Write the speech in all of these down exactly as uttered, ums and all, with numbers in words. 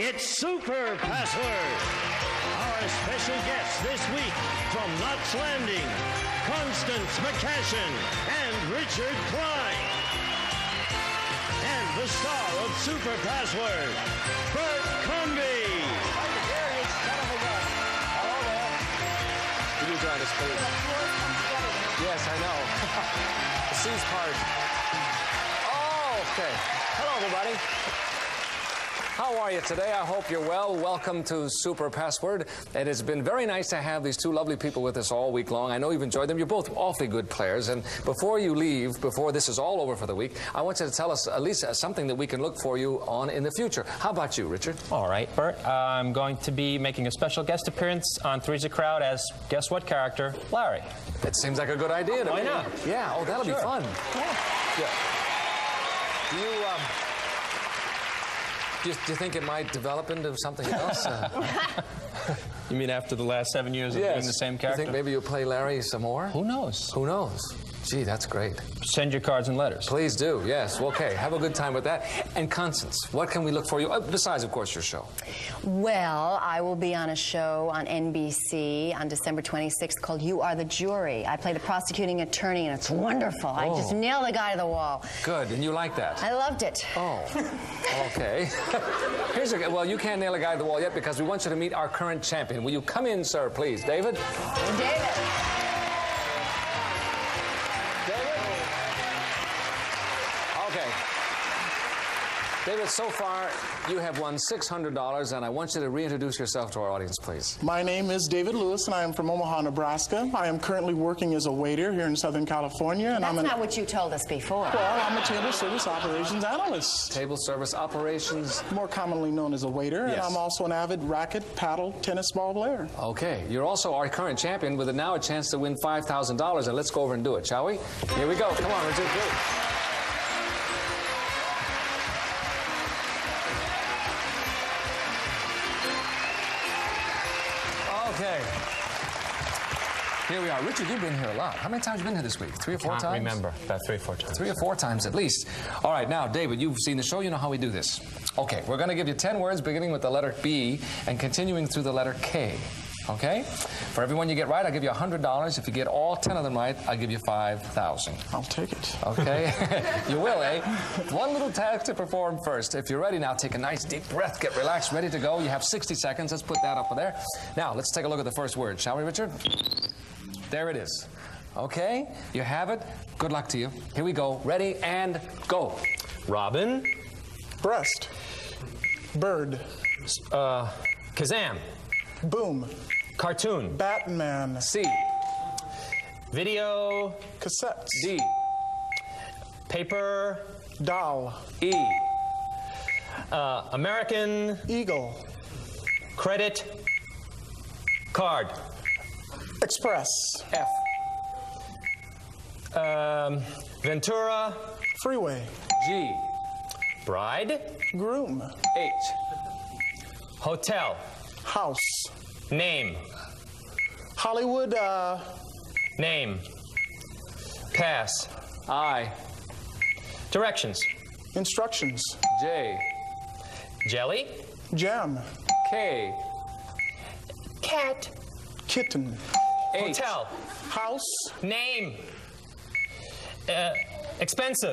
It's Super Password. Our special guests this week from Knots Landing, Constance McCashin and Richard Kline. And the star of Super Password, Bert Convy. Hello there. Will you join us, please? Yes, I know. The C's part. Oh, okay. Hello, everybody. How are you today? I hope you're well. Welcome to Super Password. It has been very nice to have these two lovely people with us all week long. I know you've enjoyed them. You're both awfully good players. And before you leave, before this is all over for the week, I want you to tell us at least something that we can look for you on in the future. How about you, Richard? All right, Bert. Uh, I'm going to be making a special guest appearance on Three's a Crowd as, guess what character? Larry. It seems like a good idea to Why me. not? Yeah, oh, that'll Sure. be fun. Yeah. Yeah. Do you, um... Do you, do you think it might develop into something else? Uh, You mean after the last seven years of yes. being the same character? You think maybe you'll play Larry some more? Who knows? Who knows? Gee, that's great. Send your cards and letters. Please do, yes. Okay, have a good time with that. And Constance, what can we look for you, uh, besides, of course, your show? Well, I will be on a show on N B C on December twenty-sixth called You Are the Jury. I play the prosecuting attorney, and it's wonderful. Oh. I just nail the guy to the wall. Good, and you like that? I loved it. Oh, okay. Here's a, well, you can't nail a guy to the wall yet because we want you to meet our current champion. Will you come in, sir, please? David? David. Okay. David, so far you have won six hundred dollars, and I want you to reintroduce yourself to our audience, please. My name is David Lewis, and I am from Omaha, Nebraska. I am currently working as a waiter here in Southern California. And That's I'm an, not what you told us before. Well, I'm a table service operations analyst, Table service operations. more commonly known as a waiter, Yes. and I'm also an avid racket, paddle, tennis ball player. Okay, you're also our current champion with now a chance to win five thousand dollars, and let's go over and do it, shall we? Here we go. Come on, Richard. Go. Okay. Here we are. Richard, you've been here a lot. How many times have you been here this week? Three or four Can't times? remember. About three or four times. Three or four times at least. All right, now, David, you've seen the show. You know how we do this. Okay, we're going to give you ten words beginning with the letter B and continuing through the letter K. Okay? For every one you get right, I'll give you one hundred dollars. If you get all ten of them right, I'll give you five thousand dollars. I'll take it. Okay? You will, eh? One little task to perform first. If you're ready now, take a nice deep breath. Get relaxed, ready to go. You have sixty seconds. Let's put that up there. Now, let's take a look at the first word, shall we, Richard? There it is. Okay? You have it. Good luck to you. Here we go. Ready and go. Robin. Breast. Bird. Uh, Kazam. Boom. Cartoon. Batman. C. Video. Cassettes. D. Paper. Doll. E. Uh, American. Eagle. Credit. Card. Express. F. Um, Ventura. Freeway. G. Bride. Groom. H. Hotel. House. Name. Hollywood, uh... Name. Pass. I. Directions. Instructions. J. Jelly. Jam. K. Cat. Kitten. H. Hotel. House. Name. Uh, expensive.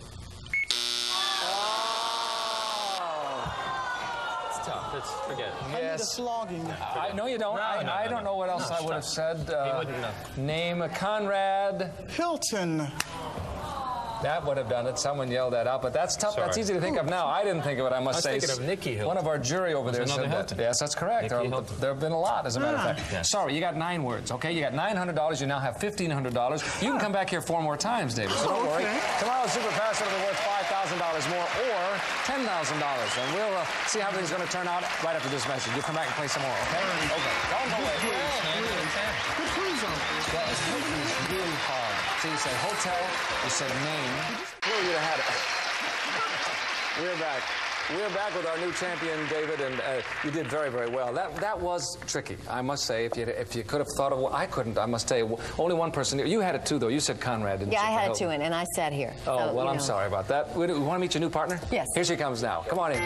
It's tough. It's forget it. I need a Yes. slogging. I know you don't. No, I, no, I no, don't no. know what else No, I would have stop. said. He Uh, wouldn't know. name Conrad. Hilton. That would have done it. Someone yelled that out, but that's tough. Sorry. That's easy to think of now. I didn't think of it, I must I was say. thinking of Nikki Hilton. One of our jury over there There's said another that. Hilton. Yes, that's correct. Nikki There, Hilton. there have been a lot, as a matter of fact. Yes. Sorry, you got nine words, okay? You got nine hundred dollars. You now have fifteen hundred dollars. You can come back here four more times, David, so don't worry. Tomorrow's Super Pass will be worth five thousand dollars more or ten thousand dollars. And we'll uh, see how everything's going to turn out right after this message. You'll come back and play some more, okay? Okay. Don't go away. Good cruise on. Well, it's really hard. So you say hotel, you say name. Well, you'd have had it. We're back. We're back with our new champion, David, and uh, you did very, very well. That that was tricky, I must say. If you if you could have thought of, well, I couldn't. I must tell you, only one person. You had it too, though. You said Conrad, didn't Yeah, you? I had it too, and, and I sat here. Oh, so, well, you I'm know. sorry about that. We, we want to meet your new partner? Yes. Here she comes now. Come on in.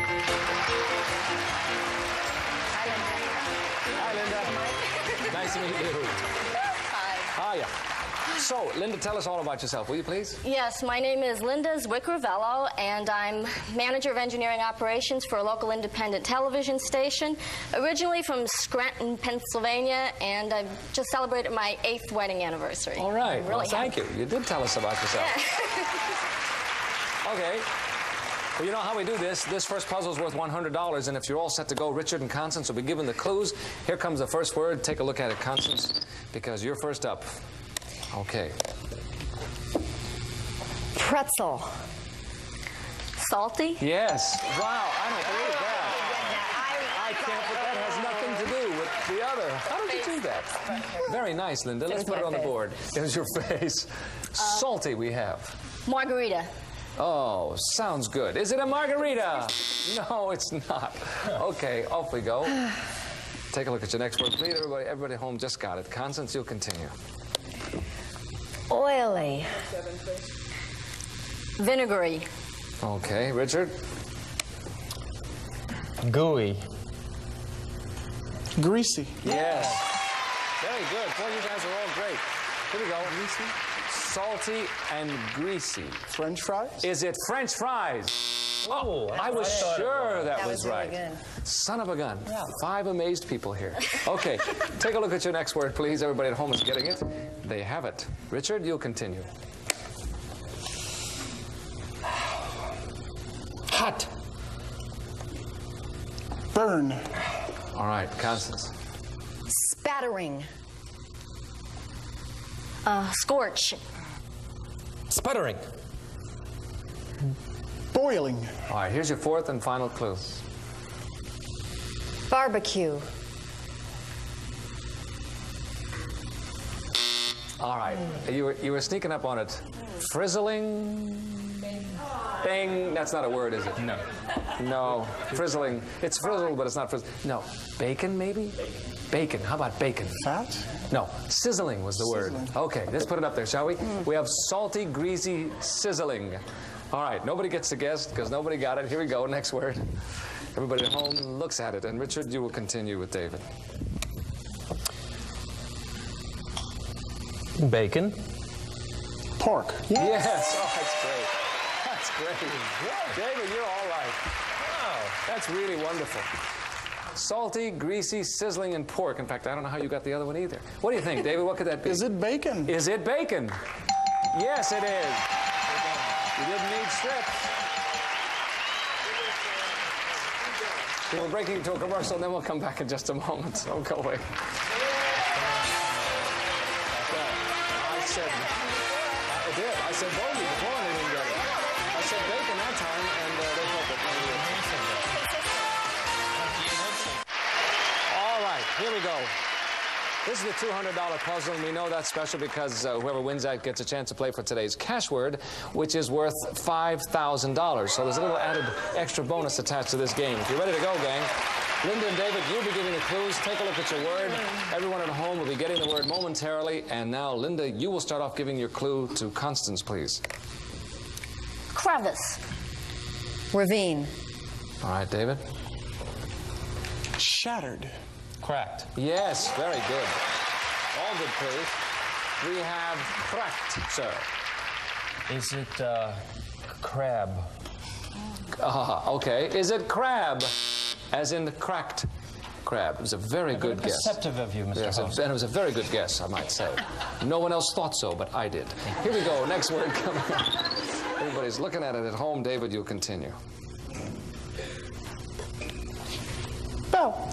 Hi, Linda. Nice to meet you. Hi. Hiya. So, Linda, tell us all about yourself, will you please? Yes, my name is Linda Zwick-Ravello, and I'm manager of engineering operations for a local independent television station, originally from Scranton, Pennsylvania, and I've just celebrated my eighth wedding anniversary. All right. I'm Well, really thank happy. you. You did tell us about yourself. Okay. Well, you know how we do this. This first puzzle is worth one hundred dollars, and if you're all set to go, Richard and Constance will be given the clues. Here comes the first word. Take a look at it, Constance, because you're first up. Okay. Pretzel. Salty? Yes. Wow, I don't believe that. I can't, but that has nothing to do with the other. How did you do that? Very nice, Linda. Let's There's put it my on the face. board. There's your face. Salty we have. Margarita. Oh, sounds good. Is it a margarita? No, it's not. Okay, off we go. Take a look at your next word, please. Everybody, everybody at home just got it. Constance, you'll continue. Oily. Vinegary. Okay, Richard. Gooey. Greasy. Yes. Very good. Boy, you guys are all great. Here we go. Greasy. Salty and greasy. French fries. Is it French fries? Oh, I was sure that, That was, was really right. good. Son of a gun. Five amazed people here. Okay, take a look at your next word, please. Everybody at home is getting it. They have it. Richard, you'll continue. Hot. Burn. All right, Constance. Spattering. Uh, scorch. Sputtering. Boiling. All right, here's your fourth and final clue. Barbecue. All right, you were, you were sneaking up on it. Frizzling. Bing. That's not a word, is it? No. No. Frizzling. It's frizzled, but it's not frizzled. No. Bacon, maybe? Bacon. How about bacon? Fat. No. Sizzling was the word. Sizzling. Okay, let's put it up there, shall we? We have salty, greasy, sizzling. All right, nobody gets to guess because nobody got it. Here we go. Next word. Everybody at home looks at it. And Richard, you will continue with David. Bacon. Pork. Yes. Oh, that's great. That's great. David, you're all right. Wow. That's really wonderful. Salty, greasy, sizzling, and pork. In fact, I don't know how you got the other one either. What do you think, David? What could that be? Is it bacon? Is it bacon? Yes, it is. You didn't need strips. We're breaking into a commercial, and then we'll come back in just a moment. Don't go away. I said, I did. I said bogey before, and they didn't get it. I said bacon that time, and uh, they took it. All right, here we go. This is the two hundred dollar puzzle, and we know that's special because uh, whoever wins that gets a chance to play for today's cash word, which is worth five thousand dollars. So there's a little added extra bonus attached to this game. If you're ready to go, gang, Linda and David, you'll be giving the clues. Take a look at your word. Everyone at home will be getting the word momentarily. And now, Linda, you will start off giving your clue to Constance, please. Crevice. Ravine. All right, David. Shattered. Cracked. Yes, very good. All good clues. We have cracked, sir. Is it uh, crab? Uh, okay. Is it crab? As in cracked crab. It was a very good guess. Perceptive of you, Mister Yes, Host. and it was a very good guess, I might say. No one else thought so, but I did. Here we go. Next word coming up. Everybody's looking at it at home. David, you'll continue. Bell.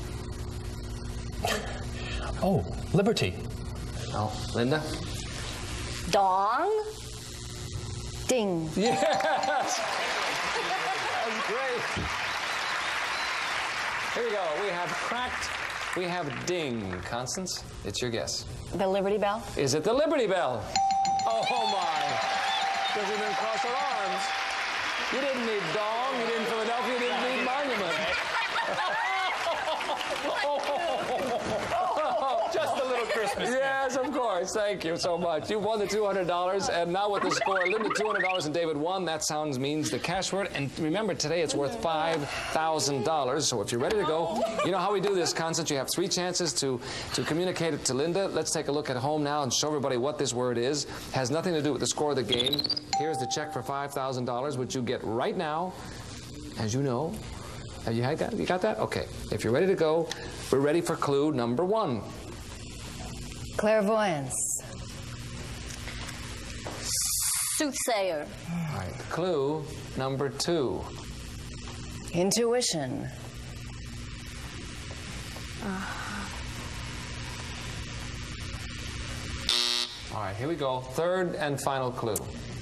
Oh, liberty. Oh, Linda? Dong. Ding. Yes! That's great. Here we go. We have cracked. We have ding. Constance, it's your guess. The Liberty Bell. Is it the Liberty Bell? Oh, my. Doesn't even cross her arms. You didn't need Dong, you didn't Philadelphia, you didn't need Monument. Just a little Christmas. Yes, of course. Thank you so much. You won the two hundred dollars, and now with the score, Linda two hundred dollars and David one. That sounds means the cash word. And remember, today it's worth five thousand dollars. So if you're ready to go, you know how we do this, Constance. You have three chances to, to communicate it to Linda. Let's take a look at home now and show everybody what this word is. Has nothing to do with the score of the game. Here's the check for five thousand dollars, which you get right now, as you know. Have you had that? You got that? Okay. If you're ready to go, we're ready for clue number one. Clairvoyance. Soothsayer. All right. Clue number two. Intuition. All right, here we go. Third and final clue.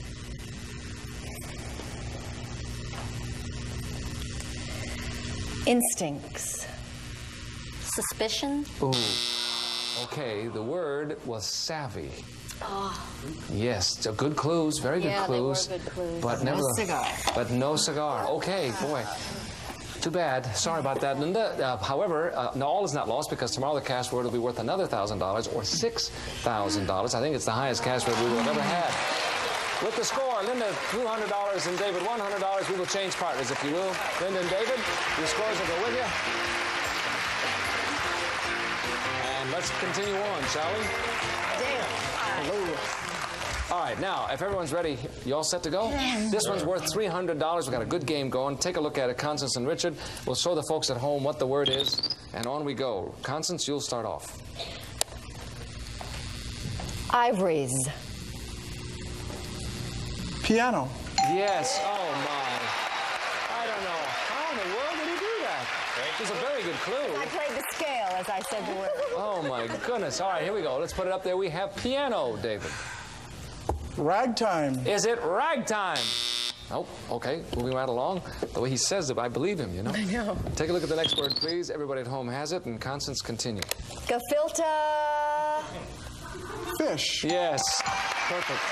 Instincts. Suspicion. Ooh. Okay, the word was savvy. Oh. Yes, so good clues, very good Yeah, clues. they were good clues. But No never, cigar. But no cigar. Okay, boy. Too bad. Sorry about that, Linda. Uh, however, uh, no, all is not lost because tomorrow the cash word will be worth another one thousand dollars or six thousand dollars. I think it's the highest cash word we will have ever had. With the score, Linda two hundred dollars and David one hundred dollars. We will change partners, if you will. Linda and David, your scores will go with you. And let's continue on, shall we? Hello. All right, now, if everyone's ready, you all set to go? This one's worth three hundred dollars. We've got a good game going. Take a look at it, Constance and Richard. We'll show the folks at home what the word is, and on we go. Constance, you'll start off. Ivories. Piano. Yes. Oh, my. I don't know. How in the world did he do that? It was a very good clue. I played the scale as I said the word. Oh, my goodness. All right, here we go. Let's put it up there. We have piano, David. Ragtime. Is it ragtime? Nope. Okay, moving right along. The way he says it, I believe him, you know? I know. Take a look at the next word, please. Everybody at home has it, and Constance, continue. Gefilte. Fish. Yes. Perfect.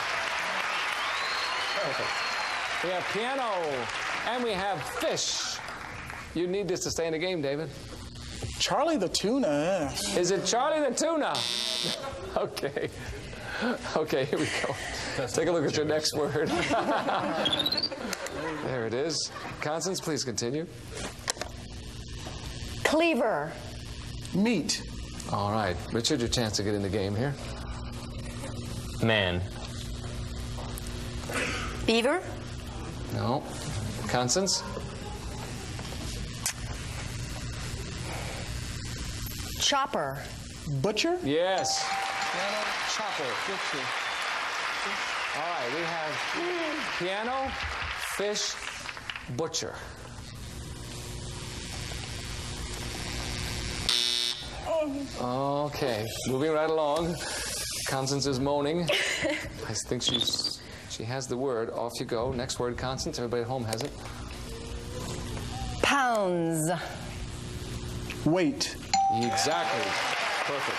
Perfect. We have piano, and we have fish. You need this to stay in the game, David. Charlie the Tuna. Is it Charlie the Tuna? Okay. Okay, here we go. Take a look at your next word. There it is. Constance, please continue. Cleaver. Meat. All right. Richard, your chance to get in the game here. Man. Beaver. No. Constance? Chopper. Butcher. Yes. Piano, chopper. All right, we have piano, fish, butcher. Okay, moving right along. Constance is moaning. I think she's she has the word. Off you go. Next word, Constance. Everybody at home has it. Pounds. Weight. Exactly. Perfect.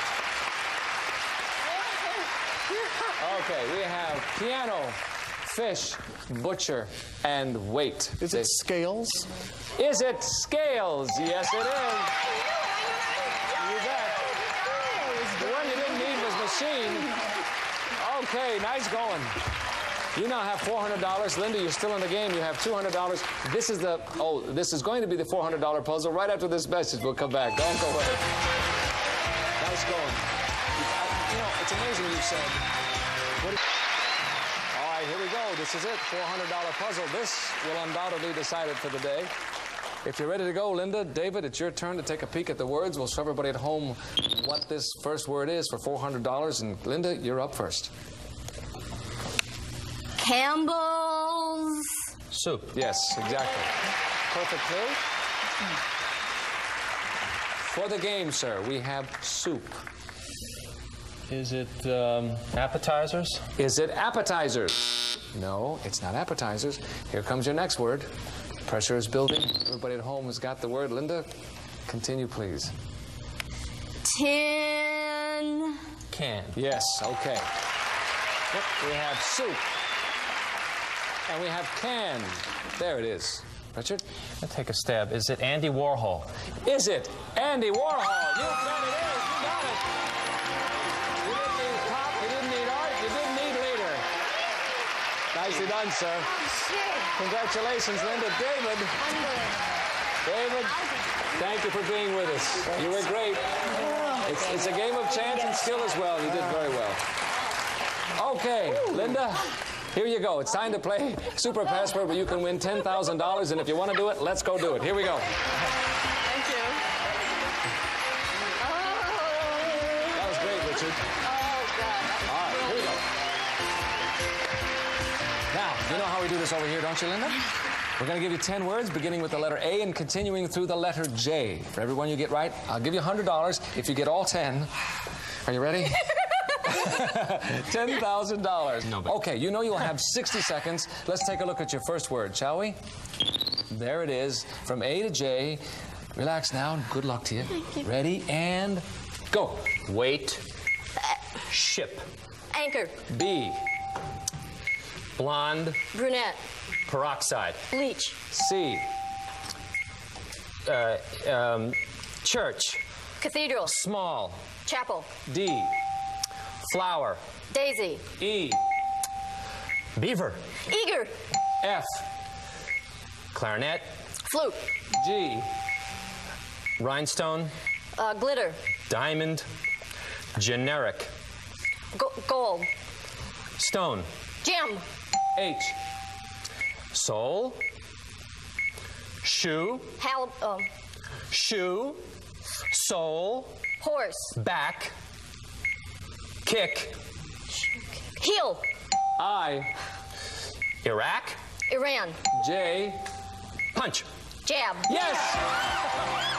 Okay, we have piano, fish, butcher, and weight. Is it scales? Is it scales? Yes, it is. You bet. The one you didn't need was machine. Okay, nice going. You now have four hundred dollars. Linda, you're still in the game. You have two hundred dollars. This is the, oh, this is going to be the four hundred dollar puzzle. Right after this message, we'll come back. Don't go away. Nice going. You know, it's amazing you said. What All right, here we go. This is it, four hundred dollar puzzle. This will undoubtedly decide it for the day. If you're ready to go, Linda, David, it's your turn to take a peek at the words. We'll show everybody at home what this first word is for four hundred dollars. And Linda, you're up first. Campbell's. Soup. Yes, exactly. Perfect clue. For the game, sir, we have soup. Is it um, appetizers? Is it appetizers? No, it's not appetizers. Here comes your next word. Pressure is building. Everybody at home has got the word. Linda, continue, please. Tin. Can. Yes, okay. Yep, we have soup. And we have can. There it is. Richard? I'll take a stab. Is it Andy Warhol? Is it Andy Warhol? You bet it is. You got it. You didn't need pop. You didn't need art. You didn't need leader. Nicely done, sir. Congratulations, Linda. David. David, thank you for being with us. You were great. It's, it's a game of chance and skill as well. You did very well. Okay, Linda. Here you go. It's time to play Super Password where you can win ten thousand dollars. And if you want to do it, let's go do it. Here we go. Thank you. Oh. That was great, Richard. Oh, God. All right, here we go. Now, you know how we do this over here, don't you, Linda? We're going to give you ten words, beginning with the letter A and continuing through the letter J. For every one you get right, I'll give you one hundred dollars. If you get all ten, are you ready? ten thousand dollars. No, but... Okay, you know you'll have sixty seconds. Let's take a look at your first word, shall we? There it is, from A to J. Relax now, and good luck to you. Ready, and go. Wait. Ship. Anchor. B. Blonde. Brunette. Peroxide. Bleach. C. Uh, um, church. Cathedral. Small. Chapel. D. Flower. Daisy. E. Beaver. Eager. F. Clarinet. Flute. G. Rhinestone. Uh, glitter. Diamond. Generic. Go- gold. Stone. Gem. H. Soul. Shoe. Hal- um, Shoe. Soul. horse. Back. Kick. Heel. I. Iraq. Iran. J. Punch. Jab. Yes!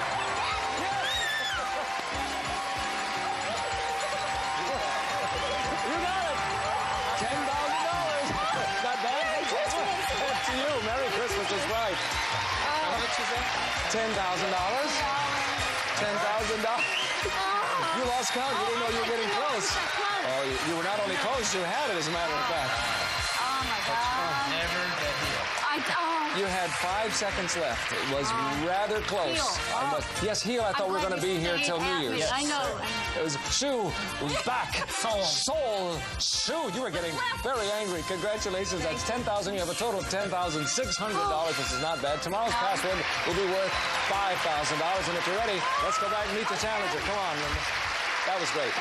You got it! ten thousand dollars. Not bad. To you. Merry Christmas is right. How much is that? ten thousand dollars. ten thousand dollars. You lost count. You didn't know you were getting close. Oh, you, you were not only close, you had it, as a matter of fact. Oh, my God. Never get healed. I, oh. You had five seconds left. It was rather close. Heel. I must- yes, heel. I thought we were going to be here till New Year's. I know. It was shoe, back, soul, soul, shoe. You were getting very angry. Congratulations. That's ten thousand dollars. You have a total of ten thousand six hundred dollars. This is not bad. Tomorrow's password will be worth five thousand dollars. And if you're ready, let's go back and meet the challenger. Come on, Linda. That was great.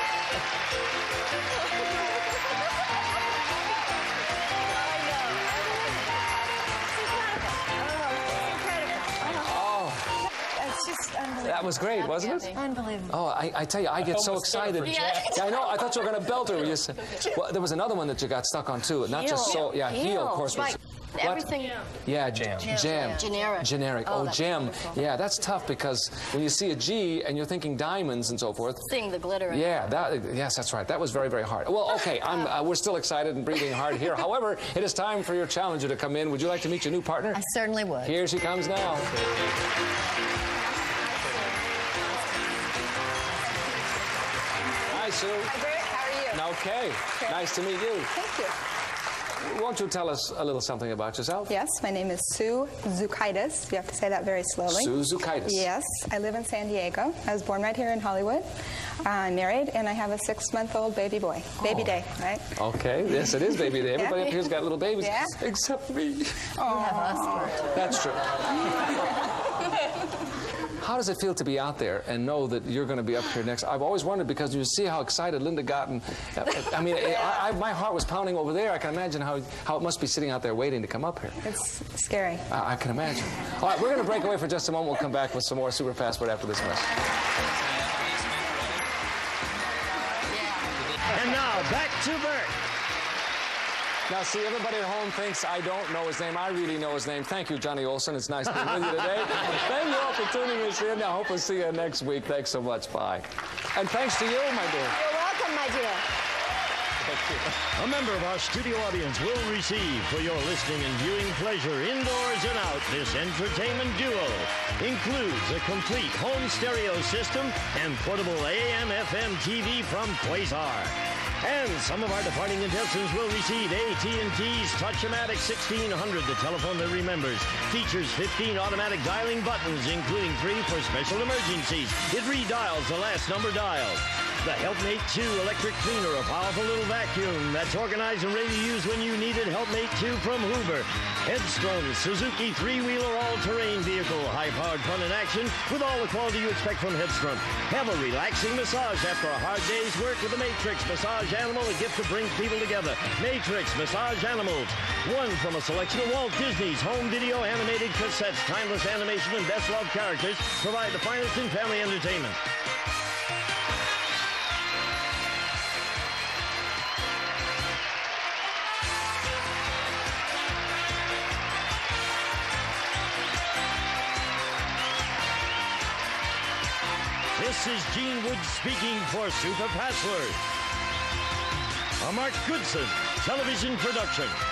That was great, wasn't it? Unbelievable. Oh, I, I tell you, I get so excited. Yeah. Yeah, I know. I thought you were going to belt her. You said, well, there was another one that you got stuck on too. Not just so. Yeah, heel, Heel. of course. Was, Right. Everything. Yeah, jam. Jam. Generic. Generic. Oh, Oh, that's gem. wonderful. Yeah, that's tough because when you see a G and you're thinking diamonds and so forth. Seeing the glitter. in Yeah, that, yes, that's right. That was very, very hard. Well, okay, I'm, uh, we're still excited and breathing hard here. However, it is time for your challenger to come in. Would you like to meet your new partner? I certainly would. Here she comes now. Hi, Sue. Hi, Bert. How are you? Okay. Nice to meet you. Thank you. Won't you tell us a little something about yourself? Yes, my name is Sue Zukaitis. You have to say that very slowly. Sue Zukaitis. Yes, I live in San Diego. I was born right here in Hollywood. I'm married, and I have a six-month-old baby boy. Baby Oh. day, right? Okay. Yes, it is baby day. Everybody Yeah. up here's got little babies. Yeah. Except me. Oh, That's true. How does it feel to be out there and know that you're going to be up here next? I've always wondered because you see how excited Linda got. And, I mean, I, I, my heart was pounding over there. I can imagine how, how it must be sitting out there waiting to come up here. it's scary. I, I can imagine. All right, we're going to break away for just a moment. We'll come back with some more Super Passport after this message. And now, back to Bert. Now, see, everybody at home thinks I don't know his name. I really know his name. Thank you, Johnny Olson. It's nice to be with you today. Thank you all for tuning us in. I hope we'll see you next week. Thanks so much. Bye. And thanks to you, my dear. You're welcome, my dear. A member of our studio audience will receive, for your listening and viewing pleasure indoors and out, this entertainment duo. Includes a complete home stereo system and portable A M F M T V from Quasar. And some of our departing contestants will receive A T and T's Touch-O-Matic sixteen hundred, the telephone that remembers. Features fifteen automatic dialing buttons, including three for special emergencies. It redials the last number dialed. The Helpmate two electric cleaner, a powerful little vacuum that's organized and ready to use when you need it. Helpmate two from Hoover. Headstrong Suzuki three-wheeler all-terrain vehicle. High-powered fun and action with all the quality you expect from Headstrong. Have a relaxing massage after a hard day's work with the Matrix Massage Animal, a gift that brings people together. Matrix Massage Animals. One from a selection of Walt Disney's home video animated cassettes. Timeless animation and best-loved characters provide the finest in family entertainment. This is Gene Wood speaking for Super Password, a Mark Goodson television production.